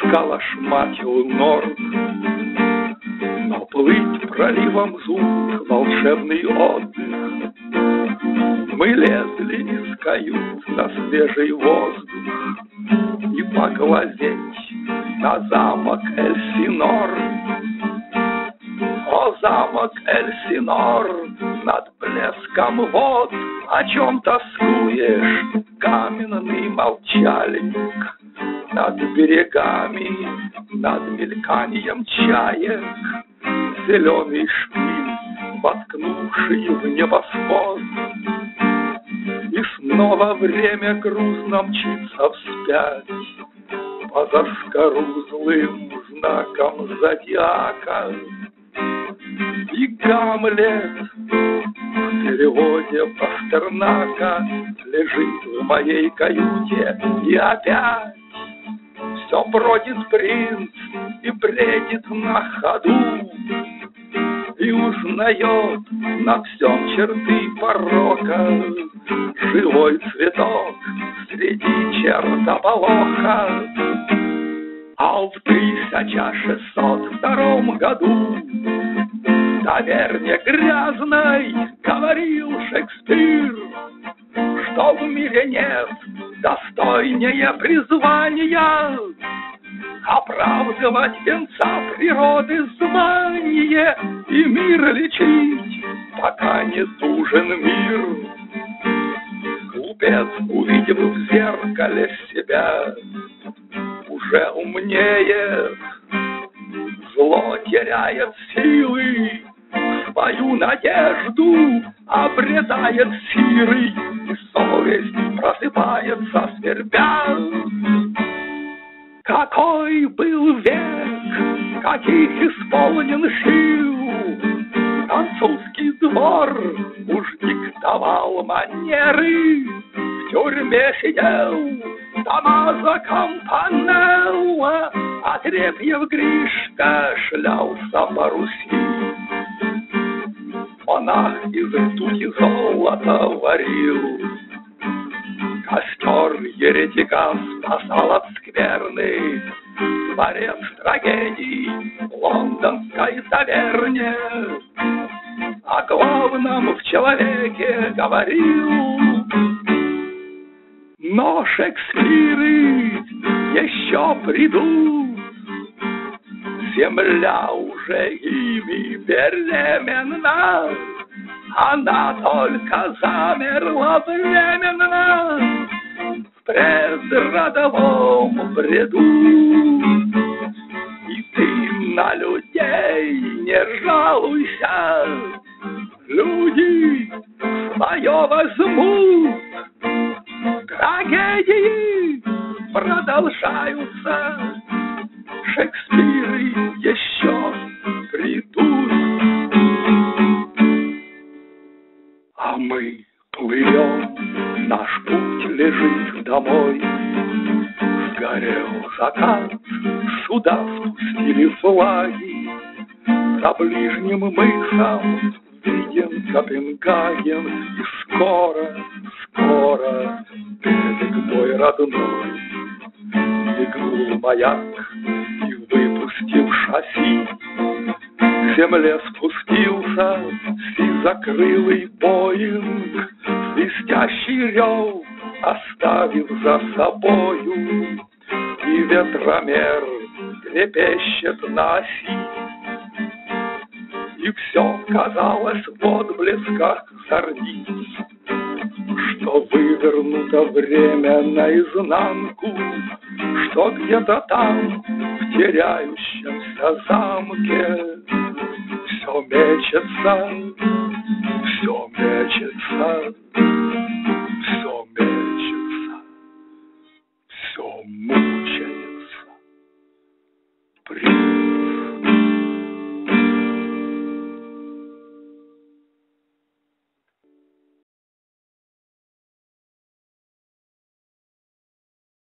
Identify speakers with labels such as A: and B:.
A: сколошматил норд. Но плыть проливом звук, волшебный отдых. Мы лезли из кают на свежий воздух и поглазеть на замок Эльсинор. О, замок Эльсинор, над блеском вод о чем тоскуешь, каменный молчальник. Над берегами, над мельканием чаек, зеленый шпиль, воткнувший в небосвод. И снова время грустно мчится вспять по заскорузлым знакам зодиака. И Гамлет в переводе Пастернака лежит в моей каюте, и опять все бродит принц и бредит на ходу, и узнает на всем черты порока, живой цветок среди чертополоха. А в 1602 году в таверне грязной говорил Шекспир, что в мире нет достойнее призвания оправдывать венца природы звание и мир лечить, пока не тужен мир. Глупец, увидев в зеркале себя, уже умнеет, зло теряет силы, свою надежду обретает силой, и совесть просыпается свербя. Какой был век, каких исполнен сил, французский двор уж диктовал манеры, в тюрьме сидел Томмазо Кампанелло, а Трефьев Гришка шлялся по Руси. Монах из ртути золота варил, костер еретика спасал от скверны, творец трагедий в лондонской таверне о главном в человеке говорил. Но Шекспиры еще придут, земля уже ими беременна, она только замерла временно в предродовом бреду. И ты на людей не жалуйся, люди свое возьмут. Трагедии продолжаются, Шекспиры еще придут. А мы плывем, наш путь лежит домой. Сгорел закат, суда спустили флаги. За ближним мысом виден Копенгаген. И скоро, скоро берег мой родной. Мигнул маяк и, выпустив шасси, к земле спустился сизокрылый Боинг, свистящий рев оставив за собою, и ветромер трепещет на оси. И все казалось в отблесках зорниц, что вывернуто время наизнанку, что где-то там, в теряющемся замке, все мечется, все мечется, все мечется, все мучается.